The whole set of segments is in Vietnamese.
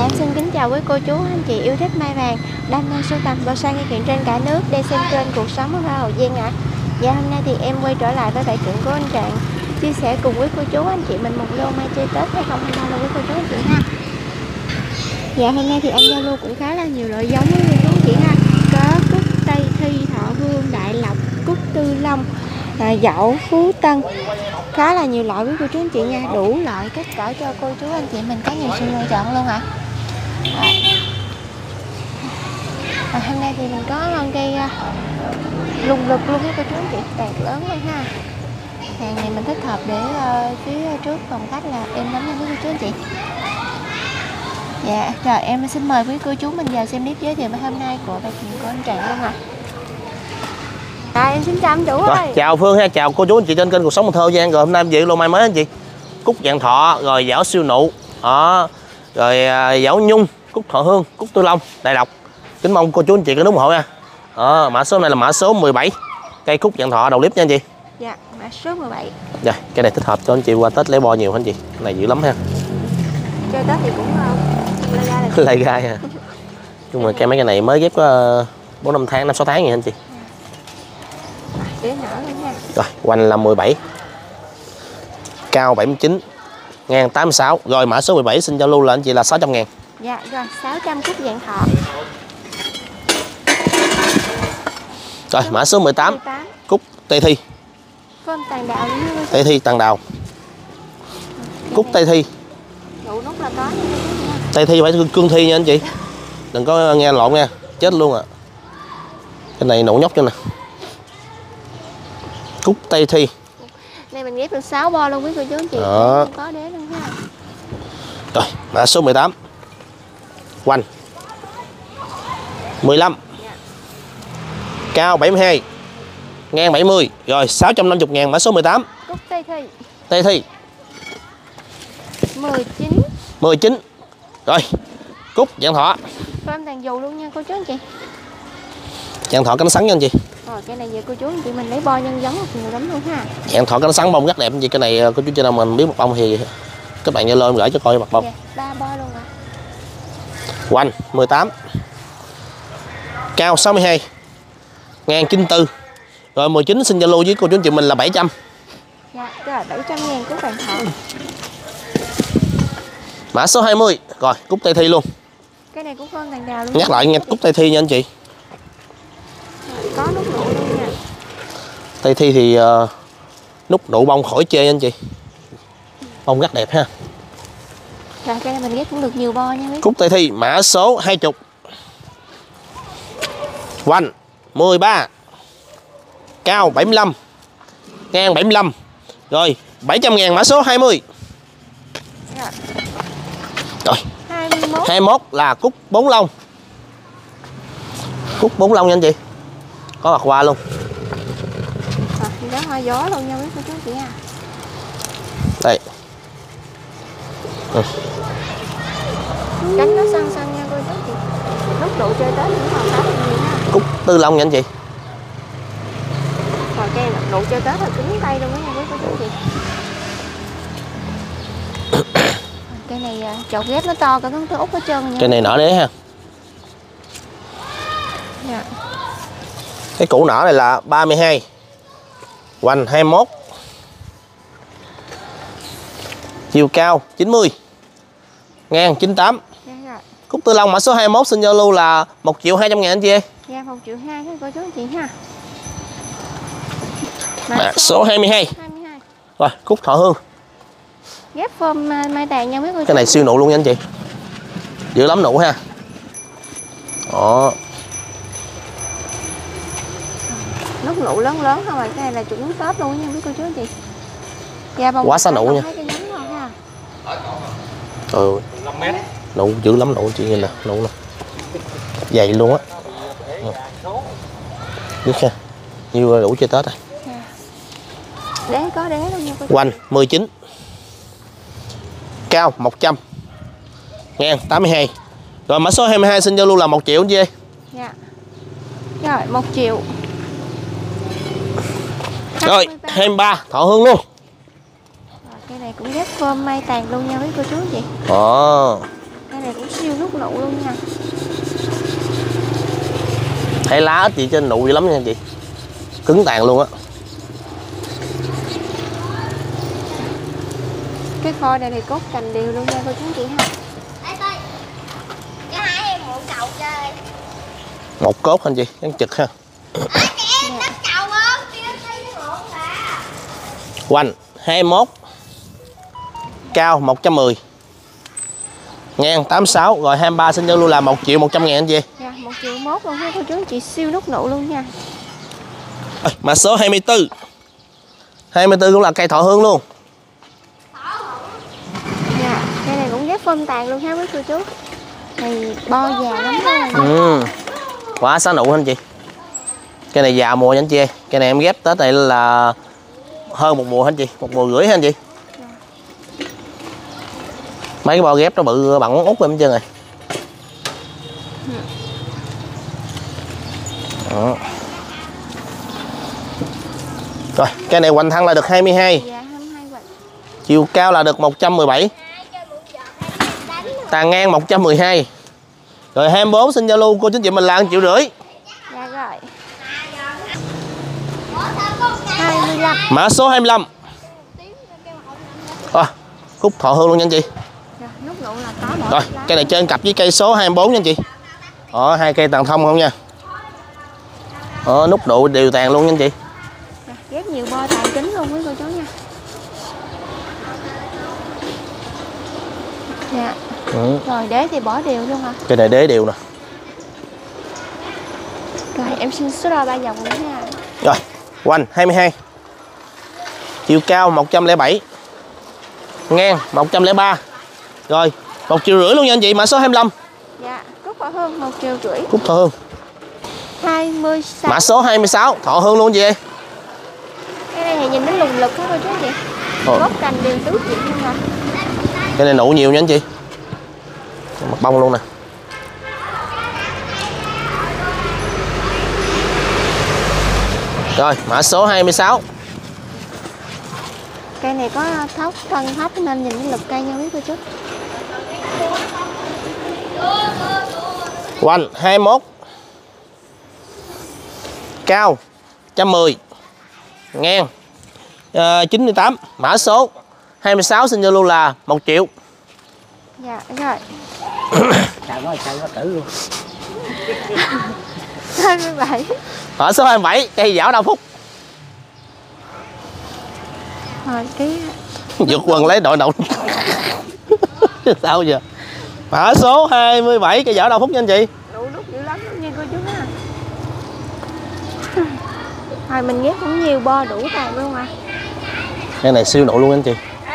em xin kính chào quý cô chú anh chị yêu thích mai vàng đam mê sưu tầm và sang cây kiện trên cả nước để xem kênh Cuộc Sống ở Hoa Hậu Giang ạ. Và hôm nay thì em quay trở lại với đại kiện của anh Trạng, chia sẻ cùng quý cô chú anh chị mình một lô mai chơi Tết 2023 luôn quý cô chú anh chị ha. Dạ hôm nay thì em giao lưu cũng khá là nhiều loại giống quý cô chú anh chị ha. Có cúc Tây Thi, Thọ Hương, Đại Lộc, cúc Tư Long, Dậu, Phú Tân, khá là nhiều loại quý cô chú anh chị nha, đủ loại kích cỡ cho cô chú anh chị mình có nhiều sự lựa chọn luôn ạ. Hôm nay thì mình có cây lùng lực luôn quý cô chú anh chị, tạt lớn luôn ha. Hàng này mình thích hợp để phía trước phòng khách là em nắm nha quý cô chú anh chị. Dạ rồi em xin mời quý cô chú mình vào xem clip giới thiệu hôm nay của đại kiện của anh Trạng luôn ạ. Em xin chào anh chủ ơi. Chào Phương ha, chào cô chú anh chị trên kênh Cuộc Sống Cần Thơ Giang. Rồi hôm nay em về lô mai mới anh chị. Cúc vạn thọ, rồi giảo siêu nụ, đó, rồi giảo nhung, cúc thọ hương, cúc tư long, đại lộc. Kính mong cô chú anh chị có ủng hộ nha. Mã số này là mã số 17. Cây cúc vạn thọ đầu clip nha anh chị. Dạ, mã số 17. Dạ, cái này thích hợp cho anh chị qua Tết lấy bo nhiều anh chị. Cái này dữ lắm ha. Chơi Tết thì cũng lai gai ha. Nhưng mà mấy cái này mới ghép có 4-5 tháng, 5-6 tháng vậy anh chị. Rồi, quanh là 17. Cao 79, ngang 86. Rồi mã số 17 xin giao lưu là anh chị là 600.000. Dạ rồi, 600 cúc vạn thọ. Rồi mã số 18. Cúc Tây Thi. Phơm tàn đào luôn. Tây Thi tàn đào. Cúc Tây Thi. Đủ nút là có. Tây Thi phải cương thi nha anh chị. Đừng có nghe lộn nha, chết luôn à. Cái này nổ nhóc cho nè. Cúc Tây Thi. Này mình ghép được 6 bo luôn quý cô chú anh chị. Đó. Có đế luôn ha. Rồi, mã số 18. Quanh 15. Dạ. Cao 72. Ngang 70. Rồi 650.000 mã số 18. Cúc Tây Thi. Tây Thi 19. 19. Rồi, cúc vạn thọ. Phơm tàn dù luôn nha cô chú anh chị. Vạn thọ cánh sắn nha anh chị. Rồi cái này về cô chú anh chị mình lấy bo nhân giống nhiều lắm luôn ha. Vạn thọ cánh sắn bông rất đẹp anh chị. Cái này cô chú chị nào mình biết một bông thì các bạn Zalo em gửi cho coi mặt bông. Dạ, 3 bo luôn ạ. Quanh 18. Cao 62. Ngang 94. Rồi 19 xin Zalo với cô chú anh chị mình là 700. Dạ, rồi 700.000 cúc vạn thọ. Mã số 20. Rồi, cúc Tây Thi luôn. Cái này cũng phơm tàn đào luôn. Nhắc lại nghe cúc Tây Thi nha anh chị. Rồi, có nút nụ luôn nha. Tây Thi thì nút nụ bông khỏi chê anh chị. Bông rất đẹp ha. Rồi cái này mình ghép cũng được nhiều bo nha quý. Cúc Tây Thi mã số 20. Quanh 13. Cao 75. Ngang 75. Rồi 700.000 mã số 20. Rồi. Rồi 21. 21 là cúc 4 lông. Cúc 4 lông nha anh chị. Có mặt hoa luôn. Đó hoa gió luôn nha quý cô chú chị à. Đây. Cánh nó săn săn nha cô chú chị. Lúc độ chơi Tết cũng còn khá là nhiều ha. Cúc tư lông nha anh chị. Rồi cây độ chơi Tết là cứng tay luôn đó nha quý cô chú chị. Cây này chậu ghép nó to cả con út hết trơn nha. Cây này nở đế ha. Dạ. Cái củ nở này là 32. Hoành 21. Chiều cao 90. Ngang 98. Dạ rồi. Cúc tư lông mã số 21 xin giao lưu là 1.200.000 anh chị ơi. Dạ 1.2 triệu cô chú chị ha. Mã số 22. 22. Rồi, cúc thọ hương. Ghép phơm mai tàn nha quý cô chú. Cái này siêu nụ luôn nha anh chị. Dữ lắm nụ ha. Đó. Nút nụ lớn lớn không rồi, cái này là chuẩn Tết luôn nha quý cô chú anh chị. Dạ bông Quá xa nụ nha. Trời ơi. 5 mét. Nụ dữ lắm nụ chị nhìn nè, nụ nè. Dày luôn á. Biết ha. Như đủ chơi Tết rồi. Đế có đế luôn nha cô chú. Quanh 19. Cao 100. Ngang 82. Rồi mã số 22 xin giao lưu là 1 triệu anh chị ơi. Dạ. Rồi 1 triệu. Rồi 23 thọ hương luôn. Rồi, cây này cũng ghép phơm mai tàn luôn nha quý cô chú chị. Ồ. Cây này cũng siêu nút nụ luôn nha. Thấy lá ít gì trên nụ dữ lắm nha anh chị. Cứng tàn luôn á. Cái phôi này thì cốt cành đều luôn nha cô chú anh chị ha. Cho hai em một cầu chơi. Một cốt anh chị, gắn trực ha. Chị em đất cầu không? Chị em thấy cái ngọn bà. Hoành 21, cao 110, ngang 86, rồi 23 sinh giao lưu là 1.100.000 anh chị. Dạ, 1.1 triệu luôn ha cô chú anh chị, siêu nút nụ luôn nha. Mã số 24. 24 cũng là cây thọ hương luôn. Dạ, cây này cũng ghép phơm tàn luôn ha quý cô chú. Này bo già lắm luôn. Quá xá nụ anh chị. Cây này già mùa nha anh chị. Cây này em ghép tới đây là hơn một mùa anh chị, một mùa rưỡi anh chị. Mấy cái bo ghép nó bự bằng ngón út em chưa rồi. Rồi, cây này hoành thân là được 22. Dạ, 22 hoành. Chiều cao là được 117. Tàn ngang 112. Rồi 24 xin giao lưu cô chú chị mình là 1,5 triệu. Dạ rồi. 25. Mã số 25. Cúc thọ hương luôn nha anh chị. Dạ, nút nụ là có đỏ. Rồi, cây này trên cặp với cây số 24 nha anh chị. Hai cây tàn thông không nha. Nút nụ đều tàn luôn nha anh chị. Dạ, ghép nhiều bo tàn kính luôn quý cô chú nha. Dạ. Rồi đế thì bỏ đều luôn hả? Cây này đế đều nè. Rồi em xin số đo 3 vòng nữa nha. Rồi, hoành 22. Chiều cao 107. Ngang 103. Rồi, 1,5 triệu luôn nha anh chị, mã số 25. Dạ, cúc thọ hương 1,5 triệu. Cúc thọ hương. 26. Mã số 26, thọ hương luôn chị ơi. Cái này thì nhìn nó lùng lực hết cô chú chị. Gốc cành đều tứ chuyện luôn hả? Cái này nụ nhiều nha anh chị. Mặt bông luôn nè. Rồi, mã số 26. Cây này có thóc thân thấp nên nhìn nó lực cây nha quý cô chú. Hoành 21. Cao 110. Ngang 98. Mã số 26 xin giao lưu là 1 triệu. Dạ rồi. Trời ơi, trời ơi, tử luôn. 27. Mã số 27, cây giảo Đào Phúc. Rồi cái Vượt quần lấy đội đậu. Sao giờ? Mã số 27, cây giảo Đào Phúc nha anh chị. nụ nút dữ lắm nha cô chú ha. Rồi mình ghép cũng nhiều bo đủ tàn luôn à. Cây này siêu nụ luôn anh chị.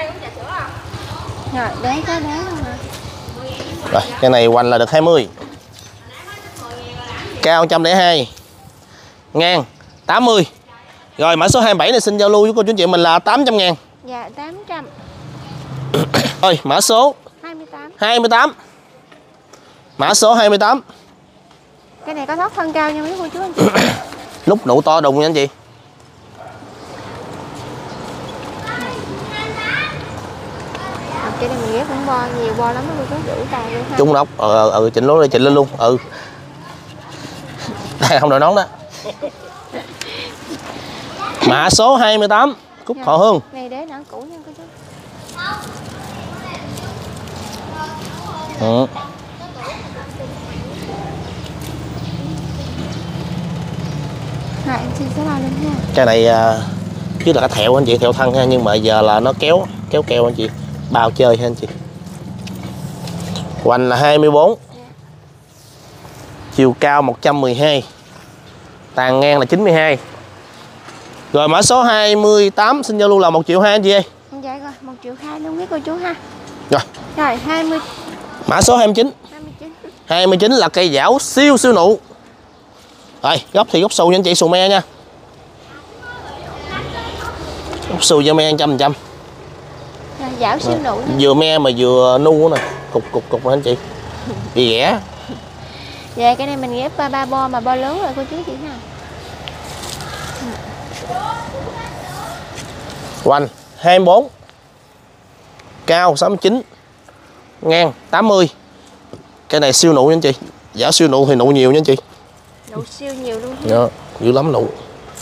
Rồi đế có đế luôn à. Rồi, cây này hoành là được 20. Cao 102. Ngang 80. Rồi mã số 27 này xin giao lưu với cô chú anh chị mình là 800.000. Dạ 800. Rồi mã số 28. 28. Mã số 28. Cái này có thóc thân cao nha mấy cô chú anh chị. Nút nụ to đùng nha anh chị. Cái này mình ghép cũng bo nhiều bo lắm cô chú, đủ tàn luôn ha. Trung đốc chỉnh lối chỉnh lên luôn. Đây không đội nón đó. Mã số 28, cúc thọ hương. Này đế nở cũ nha cô chú. Rồi em xin số đo lên ha. Cái này chứ là cái thẹo anh chị, thẹo thân ha, nhưng mà giờ là nó kéo keo anh chị, bao chơi ha anh chị. Hoành là 24. Chiều cao 112. Tàn ngang là 92. Rồi mã số 28 xin giao lưu là 1,2 triệu anh chị ơi. Dạ rồi, 1,2 triệu luôn quý cô chú ha. Rồi. Rồi 20. Mã số 29. 29. 29 là cây giảo siêu nụ. Rồi, gốc thì gốc xù nha anh chị, xù me nha. Gốc xù cho me 100%. Rồi, giảo siêu nụ nha. Vừa me mà vừa nu nè, cục nè anh chị. Bị ghẻ. Dạ cái này mình ghép 3 bo mà bo lớn rồi cô chú chị ha. Hoành 24. Cao 69. Ngang 80. Cái này siêu nụ nha anh chị. Giả siêu nụ thì nụ nhiều nha anh chị. Nụ siêu nhiều luôn. Dạ, dữ lắm nụ.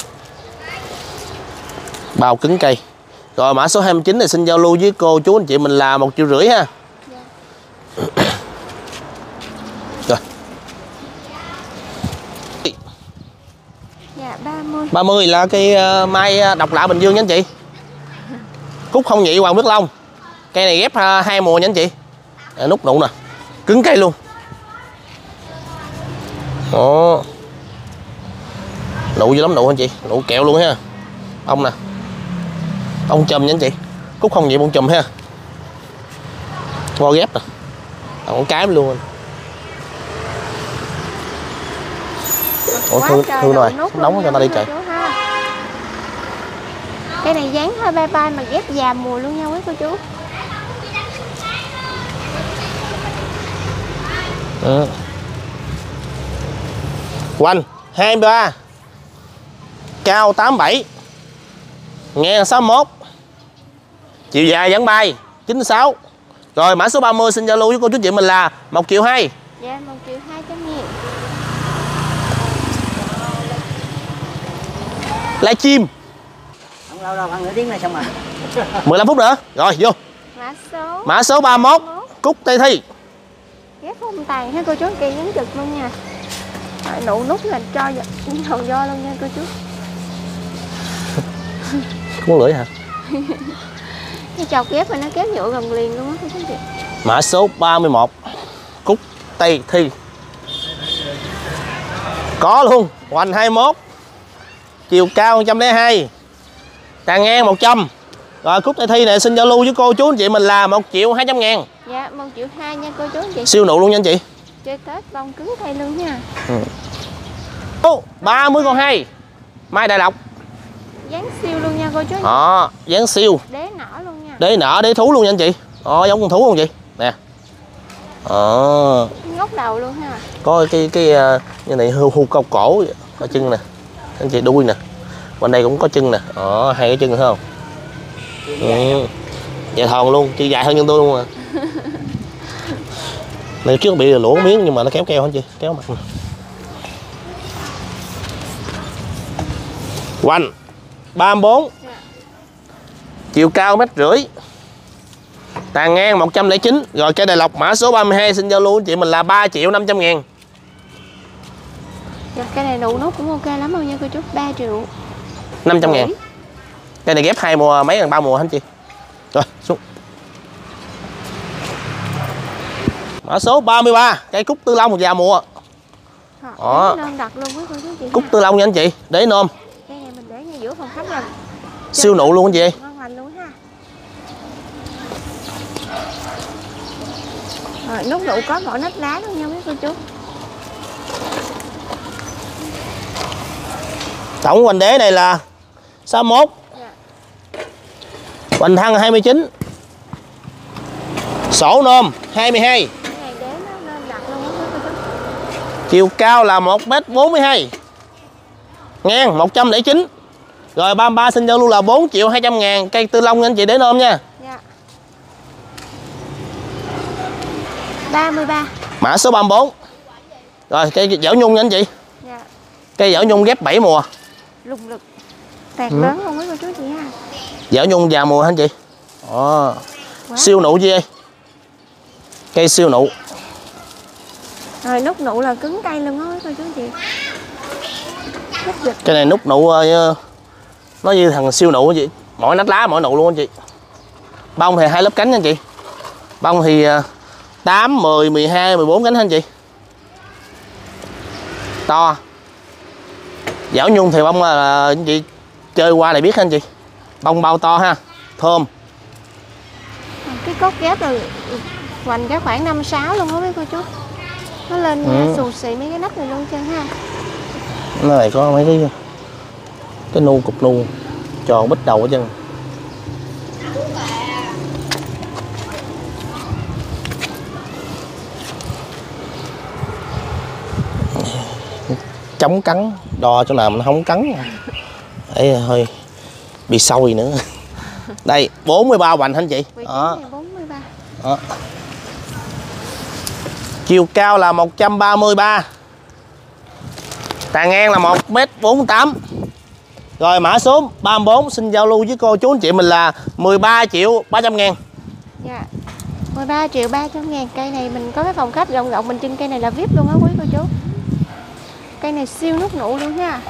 Bao cứng cây. Rồi mã số 29 này xin giao lưu với cô chú anh chị mình là 1,5 triệu ha. Rồi. Dạ 30. 30 là cây mai độc lạ Bình Dương nha anh chị. Cúc không nhị Hoàng Biết Long. Cây này ghép 2 mùa nha anh chị. Nút nụ nè. Cứng cây luôn. Đó. Nụ dữ lắm nụ anh chị. Nụ kẹo luôn ha. Ông nè. Ông chùm nha anh chị. Cúc không nhị bông chùm ha. Ngo ghép nè. Ông cái luôn anh. Ủa thương rồi. Nóng cho ta đi trời. Cái này dáng hơi bay bay mà ghép già mùa luôn nha quý cô chú. Quanh 23, cao 87, ngang 61, chiều dài vẫn bay 96. Rồi mã số 30 xin giao lưu với cô chú chị mình là 1,2 triệu. Dạ 1,2 triệu nghìn. Live chim. Không lâu đâu, ăn nửa tiếng này xong rồi. 15 phút nữa. Rồi vô. Mã số 31, Cúc Tây Thi. Ghép phong tàn ha cô chú, cây nhánh trực luôn nha. Rồi, nụ nút là cho hầu do luôn nha cô chú. Muốn lưỡi hả? Cái chọc ghép mà nó kéo nhựa gần liền luôn á cô chú chị. Mã số 31, Cúc Tây Thi. Có luôn, hoành 21, chiều cao 102, tàn ngang 100. Rồi Cúc Tây Thi này xin giao lưu với cô chú anh chị mình là 1,2 triệu. Dạ 1,2 triệu nha cô chú anh chị. Siêu nụ luôn nha anh chị. Chơi Tết bông cứng thay luôn nha. 30 con 2 mai Đại Lộc. Dáng siêu luôn nha cô chú anh chị. Đó, dáng siêu. Đế nở luôn nha. Đế nở, đế thú luôn nha anh chị. Giống con thú không chị? Nè. Ngóc đầu luôn ha. Có cái như này hưu cao cổ ở chân nè. Anh chị đuôi nè. Bên đây cũng có chân nè. Hai cái chân thấy không? Dài thòn luôn, chị dài hơn nhân tôi luôn à. Này trước bị lỗ miếng nhưng mà nó kéo keo hả chị? Kéo mặt nè. Hoành 34, chiều cao 1,5 m, tàn ngang 109. Rồi cây Đại Lộc mã số 32 xin giao lưu anh chị mình là 3,5 triệu. Dạ, cây này nụ nút cũng ok lắm luôn nha cô chú. 3,5 triệu. Cây này ghép 2 mùa, mấy gần 3 mùa hả anh chị? Rồi xuống. Mã số 33, cây Cúc Tư Long già mùa. Nôm đặt luôn với cô chú chị. Cúc Tư Long nha anh chị, để nôm. Cây này mình để ngay giữa phòng khách là siêu nụ luôn anh chị. ngon lành luôn ha. Rồi, nút nụ có vỏ nách lá luôn nha quý cô chú. Tổng hoành đế này là 61, hoành thân 29, sổ nôm 22, Cái này đế nó nôm đặt luôn á quý cô chú. chiều cao là 1,42 m, ngang 109. Rồi 33 xin giao lưu là 4,2 triệu. Cây Tư Long anh chị để nôm nha. Dạ. 33. Mã số 34. Rồi cây dảo nhung nha anh chị. Dạ. Cây dảo nhung ghép 7 mùa. Lùng lực. Tàn lớn luôn quý cô chú chị ha. Dảo nhung già mùa hả anh chị? Siêu nụ gì đây? Cây siêu nụ. Rồi nút nụ là cứng cây luôn á quý cô chú chị. Cái này nút nụ nó như thằng siêu nụ chị. Mỗi nách lá mỗi nụ luôn anh chị. Bông thì 2 lớp cánh anh chị. Bông thì 8, 10, 12, 14 cánh anh chị. To. Dảo nhung thì bông là anh chị chơi qua này biết anh chị. Bông bao to ha. Thơm. Cái cốt ghép là hoành cái khoảng 5-6 luôn đó với cô chú. Nó lên xù xì mấy cái nắp này luôn chân ha. Nó này có mấy cái nu cục nu tròn bít đầu ở chân. Chống cắn, đo chỗ nào mà nó không cắn. Đấy hơi bị sôi nữa. Đây 43 hoành anh chị. Đó. 43. Đó. Chiều cao là 133. Tàn ngang là 1m48. Rồi mã số 34 xin giao lưu với cô chú anh chị mình là 13.300.000. Dạ 13.300.000. Cây này mình có cái phòng khách rộng rộng, mình trưng cây này là VIP luôn á quý cô chú. Cây này siêu nút nụ luôn nha.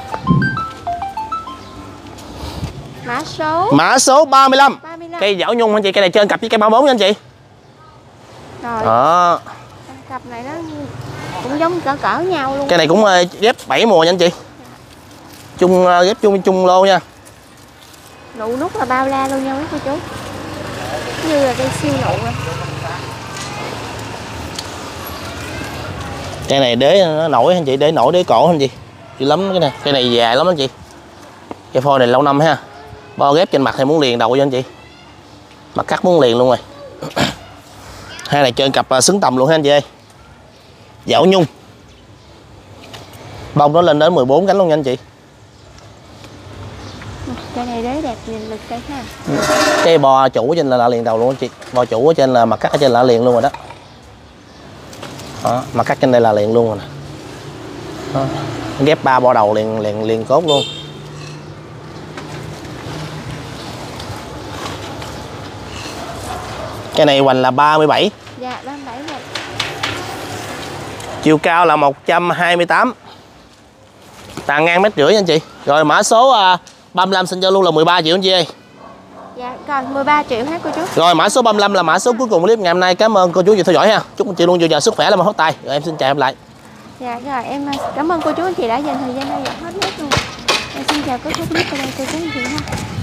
Mã số 35. 35. Cây dảo nhung anh chị, cây này trên cặp với cây 34 nha anh chị. Rồi Đó. cặp này nó cũng giống cỡ cỡ nhau luôn. Cây này cũng ghép 7 mùa nha anh chị. Chung ghép chung lô nha. Nụ nút là bao la luôn nha quý cô chú. Như là cây siêu nụ rồi. Cây này đế nó nổi anh chị, đế nổi đế cổ anh chị. Dữ lắm cái này, cây này dài lắm anh chị. Cây phôi này lâu năm ha. Bo ghép trên mặt thì muốn liền đầu cho anh chị. Mặt cắt muốn liền luôn rồi. Hai này trên cặp xứng tầm luôn ha anh chị ơi. Dảo nhung. Bông nó lên đến 14 cánh luôn nha anh chị. Cây này đế đẹp nhìn lực cây ha. Cái bo chủ trên là liền đầu luôn anh chị. Bo chủ ở trên là mặt cắt ở trên là liền luôn rồi đó. Đó, mặt cắt trên đây là liền luôn rồi nè. Đó. Ghép 3 bo đầu liền cốt luôn. Cái này hoành là 37. Dạ 37 này. Chiều cao là 128. Tàn ngang 1,5 m anh chị. Rồi mã số 35 xin giao lưu là 13 triệu anh chị ơi. Dạ còn 13 triệu hết cô chú. Rồi mã số 35 là mã số cuối cùng clip ngày hôm nay. Cảm ơn cô chú vì theo dõi ha. Chúc anh chị luôn dồi dào sức khỏe, làm hot tay. Rồi em xin chào em lại. Dạ rồi em cảm ơn cô chú anh chị đã dành thời gian theo dõi hết clip luôn. Em xin chào kết thúc clip ở đây cô chú anh chị ha.